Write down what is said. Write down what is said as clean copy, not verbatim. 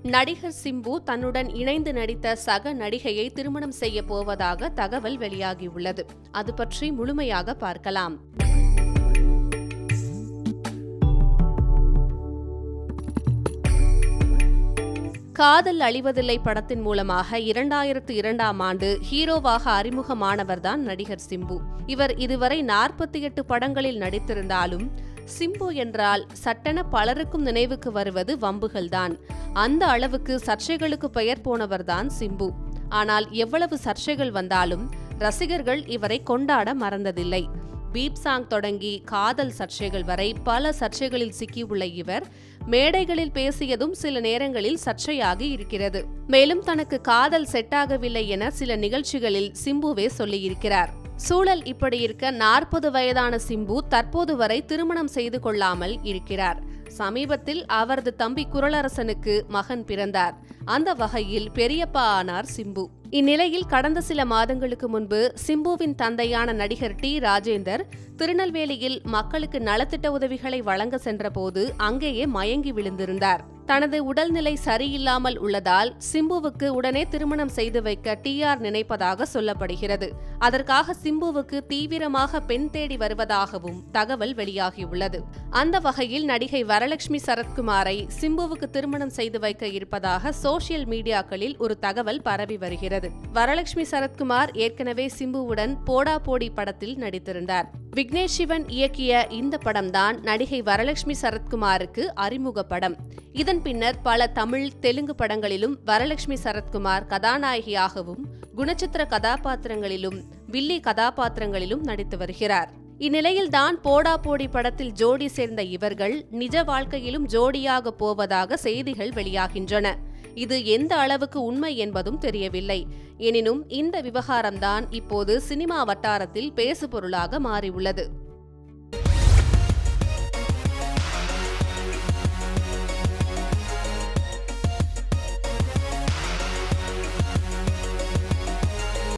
நடிகர் சிம்பு தன்னுடன் இணைந்து நடித்த சக நடிகையை திருமணம் செய்ய போவதாக தகவல் வெளியாகியுள்ளது. அது பற்றி முழுமையாக பார்க்கலாம். காதல் அழிவதில்லை படத்தின் மூலமாக 2002ஆம் ஆண்டு ஹீரோவாக அறிமுகமானவர்தான் நடிகர் சிம்பு. இவர் இதுவரை 48 படங்களில் நடித்திருந்தாலும் சிம்பு என்றால் சட்டென பலருக்கும் நினைவுக்கு வருவது வம்புகள்தான். அந்த அளவுக்கு சர்ச்சைகளுக்கு பெயர் போனவர்தான் சிம்பு. ஆனால் எவ்வளவு சர்ச்சைகள் வந்தாலும் ரசிகர்கள் இவரை கொண்டாட மறந்ததில்லை. பீப் சாங் தொடங்கி காதல் சர்ச்சைகள் வரை பல சர்ச்சைகளில் சிக்கியுள்ள இவர் மேடைகளில் பேசியதும் சில நேரங்களில் சர்ச்சையாகி இருக்கிறது. மேலும் தனக்கு காதல் செட் ஆகவில்லை என சில நிகழ்ச்சிகளில் சிம்புவே சொல்லியிருக்கிறார். சூழல் இப்படி இருக்க 40 வயதான சிம்பு தற்போது வரை திருமணம் செய்து கொள்ளாமல் இருக்கிறார். சமீபத்தில் அவரது தம்பி குறளரசனுக்கு மகன் பிறந்தார். அந்த வகையில் பெரியப்பா ஆனார் சிம்பு. இந்நிலையில் கடந்த சில மாதங்களுக்கு முன்பு சிம்புவின் தந்தையான நடிகர் டி. ராஜேந்தர் திருநெல்வேலியில் மக்களுக்கு நலத்திட்ட உதவிகளை வழங்க சென்றபோது அங்கேயே மயங்கி விழுந்திருந்தார். தனது உடல்நிலை சரியில்லாமல் உள்ளதால் சிம்புவுக்கு உடனே திருமணம் செய்து வைக்க TR நினைப்பதாக சொல்லப்படுகிறது. அதற்காக சிம்புவுக்கு தீவிரமாக பெண் தேடி வருவதாகவும் தகவல் வெளியாகியுள்ளது. அந்த வகையில் நடிகை வரலட்சுமி சரத்குமாரை சிம்புவுக்கு திருமணம் செய்து வைக்க இருப்பதாக சோசியல் மீடியாக்களில் ஒரு தகவல் பரவி வருகிறது. வரலட்சுமி சரத்குமார் ஏற்கனவே சிம்புவுடன் போடா போடி படத்தில் நடித்திருந்தார். விக்னேஷ் சிவன் இயக்கிய இந்த படம்தான் நடிகை வரலட்சுமி சரத்குமாருக்கு அறிமுக படம். இதன் பின்னர் பல தமிழ், தெலுங்கு படங்களிலும் வரலட்சுமி சரத்குமார் கதாநாயகியாகவும் குணச்சித்திர கதாபாத்திரங்களிலும் வில்லி கதாபாத்திரங்களிலும் நடித்து வருகிறார். இந்நிலையில்தான் போடா போடி படத்தில் ஜோடி சேர்ந்த இவர்கள் நிஜ வாழ்க்கையிலும் ஜோடியாக போவதாக செய்திகள் வெளியாகின்றன. இது எந்த அளவுக்கு உண்மை என்பதும் தெரியவில்லை. எனினும் இந்த விவகாரம்தான் இப்போது சினிமா வட்டாரத்தில் பேசுபொருளாக மாறியுள்ளது.